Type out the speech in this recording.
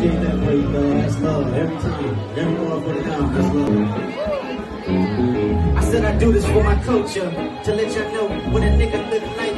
appreciate that for you, dog. That's love. Every time. Every motherfucking time. That's love. I said I do this for my culture, to let y'all know what a nigga look like.